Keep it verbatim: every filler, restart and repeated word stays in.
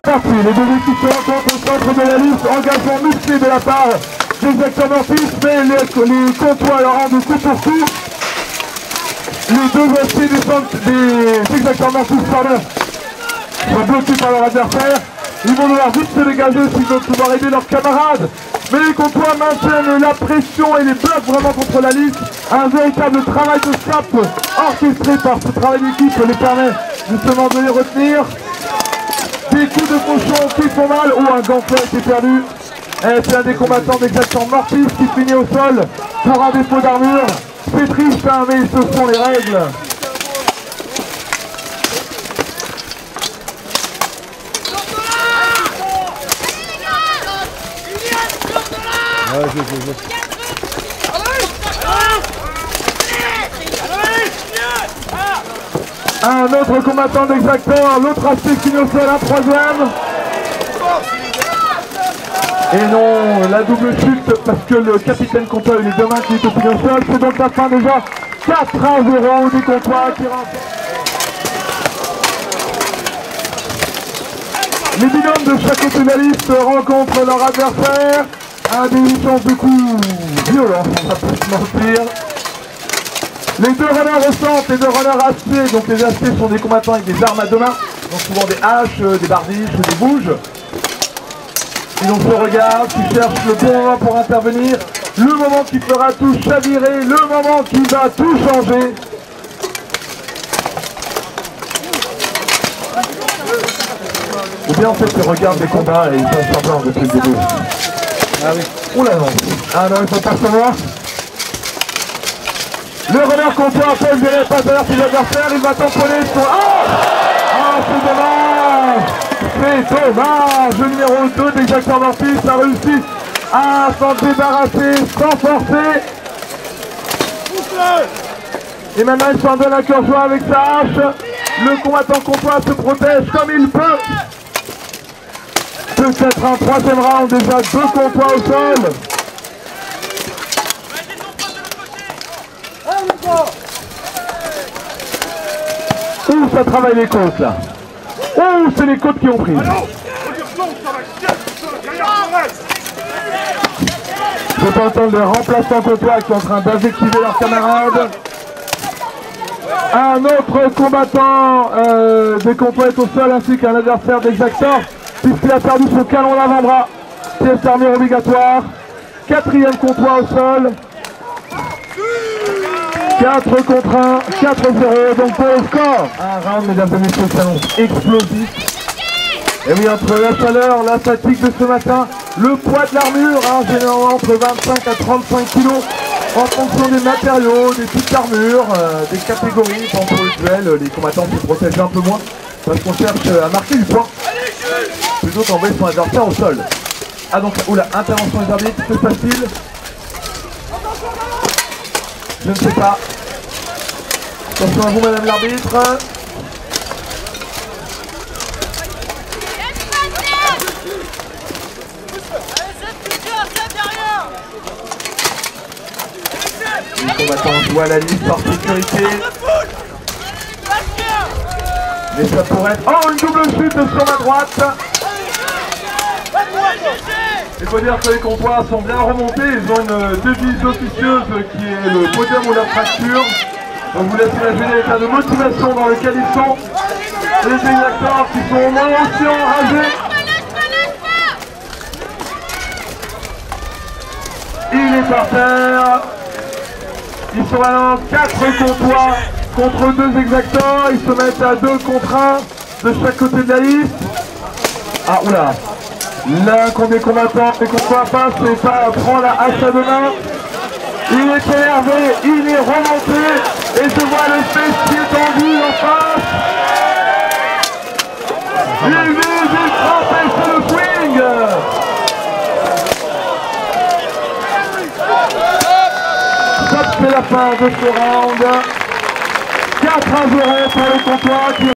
parti. Les deux équipes se rencontrent au centre de la liste. Engagement musclé de la part des acteurs mortifs, mais les, les comptoirs leur rendent coup pour coup. Les deux aciers des, des exacteurs mortifs pardon, sont bloqués par leur adversaire. Ils vont devoir vite se dégager s'ils veulent pouvoir aider leurs camarades. Mais les comptoirs maintiennent la pression et les bloquent vraiment contre la liste. Un véritable travail de sape orchestré par ce travail d'équipe les permet justement de les retenir. Des coups de cochon qui font mal ou un gantelet a été perdu. C'est un des combattants d'exacteurs mortifs qui finit au sol pour un défaut d'armure. C'est triste hein, mais ce sont les règles. Ouais, je, je, je. Un autre combattant d'exacteur, l'autre aspect finit au sol, un troisième. Et non, la double chute parce que le capitaine comptoir il est demain qui est au au sol. C'est donc la fin déjà quatre à zéro des comptoirs qui rentrent. Les binômes de chaque côté de la liste rencontrent leur adversaire. Un des chances de coups violents, on va pas se mentir. Les deux runners ressentent, les deux runners aciers, donc les aciers sont des combattants avec des armes à deux mains, donc souvent des haches, des barbiches, des bouges. Ils ont se regardent, qui cherchent le bon moment pour intervenir, le moment qui fera tout chavirer, le moment qui va tout changer. Ou bien en fait ils regardent les combats et ils font semblant depuis le début. Ah oui. Oula non. Ah non, il faut pas savoir. Le runner comptoir Paul Véret passe derrière ses adversaires, il va tamponner son... Ah oh, c'est dommage. C'est dommage. Le numéro deux d'exacteur mortifs a réussi à s'en débarrasser sans forcer. Et maintenant il s'en donne à cœur joie avec sa hache. Le combattant comptoir se protège comme il peut. Peut-être un troisième round, déjà deux comptoirs au sol. Ouh, ça travaille les côtes là. Ouh, c'est les côtes qui ont pris. Je peux entendre les remplaçants comptoirs qui sont en train d'invectiver leurs camarades. Un autre combattant euh, des comptoirs est au sol ainsi qu'un adversaire d'exacteur puisqu'il a perdu son canon d'avant-bras. Pièce d'armure obligatoire. Quatrième comptoir au sol. quatre contre un, quatre zéro, donc pour le score. Un round, mesdames et messieurs, s'annonce explosif. Et oui, entre la chaleur, la fatigue de ce matin, le poids de l'armure, hein, généralement entre vingt-cinq à trente-cinq kilos, en fonction des matériaux, des types d'armure, euh, des catégories. Bon, pour le duel, les combattants se protègent un peu moins, parce qu'on cherche à marquer du point, plutôt qu'envoyer son adversaire au sol. Ah donc, oula, intervention des arbitres, c'est facile. Je ne sais pas. Attention à vous, madame l'arbitre. Les combattants jouent à la liste par sécurité. Mais ça pourrait être... Oh, une double chute sur ma droite. Il faut dire que les comptoirs sont bien remontés, ils ont une devise officieuse qui est le podium ou la fracture. Donc vous laissez imaginer l'état de motivation dans lequel ils sont. Les exacteurs qui sont au moins aussi enragés. Il est par terre. Ils sont maintenant quatre comptoirs contre deux exacteurs. Ils se mettent à deux contre un de chaque côté de la liste. Ah oula. L'un qu'on est combattant et qu'on voit pas, c'est pas prendre la hache à deux mains. Il est énervé, il est remonté, et je vois le fessier tendu en face. Il vise, il frappe et c'est le swing. Ça c'est la fin de ce round. quatre à zéro pour le comptoir.